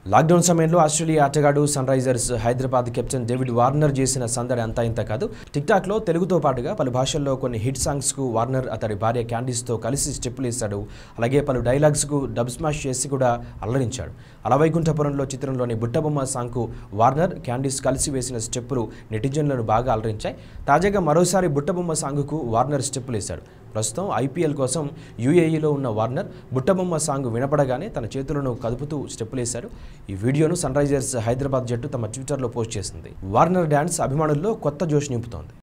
Lockdown సమయంలో Australia ఆటగాడు Sunrisers Hyderabad captain David Warner చేసిన సందడి అంతా ఇంత కాదు. టిక్టాక్లో తెలుగుతో పాటుగా పలు భాషల్లో కొన్ని హిట్ సాంగ్స్కు వార్నర్ అతడి భార్య క్యాండీస్తో కలిసి స్టెప్పులు వేశాడు. అలాగే పలు డైలాగ్స్కు డబ్ స్మాష్ చేసి కూడా అల్లరించాడు. అలవైకుంఠపురంలో చిత్రంలోని బుట్టబొమ్మ సాంగ్కు వార్నర్ క్యాండీస్ కలిసి వేసిన స్టెప్పులు నెటిజన్లను బాగా అలరించాయి. తాజాగా మరోసారి బుట్టబొమ్మ సాంగ్కు వార్నర్ స్టెప్పులు వేశాడు. ప్రస్తుతం ఐపీఎల్ కోసం యూఏఈలో ఉన్న వార్నర్ బుట్టబొమ్మ సాంగ్ వినపడగానే తన చేతులను కదుపుతూ స్టెప్పులేశాడు. ఈ వీడియోను సన్ రైజర్స్ హైదరాబాద్ జట్టు తమ ట్విట్టర్లో పోస్ట్ చేసింది. వార్నర్ డ్యాన్స్ అభిమానుల్లో కొత్త జోష్ నింపుతోంది.